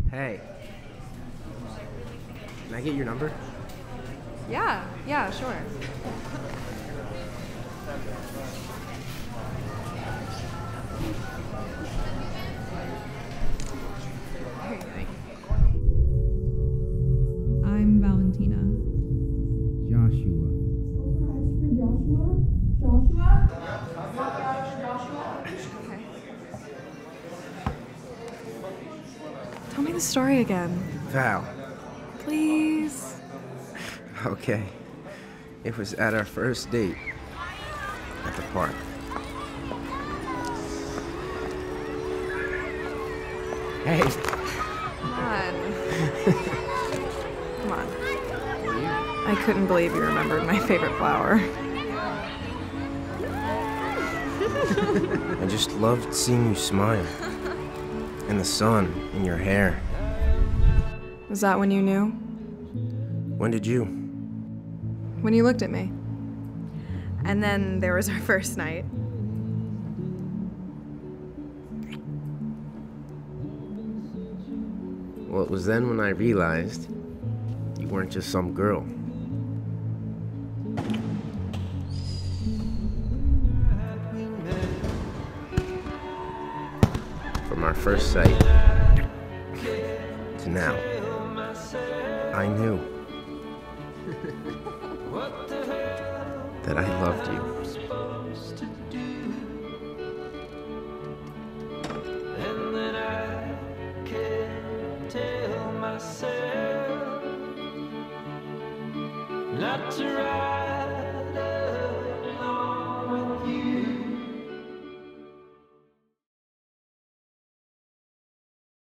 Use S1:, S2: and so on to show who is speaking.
S1: Hey. Can I get your number?
S2: Yeah, sure.
S3: I'm Valentina.
S1: Joshua.
S2: Okay. Tell me the story again.
S1: Val.
S2: Please.
S1: Okay. It was at our first date. At the park. Hey.
S2: Come on. Come on. I couldn't believe you remembered my favorite flower.
S1: I just loved seeing you smile. And the sun in your hair.
S2: Was that when you knew?
S1: When did you?
S2: When you looked at me. And then there was our first night.
S1: Well, it was then when I realized you weren't just some girl. From our first sight to now, I knew that I loved you.
S4: Not to ride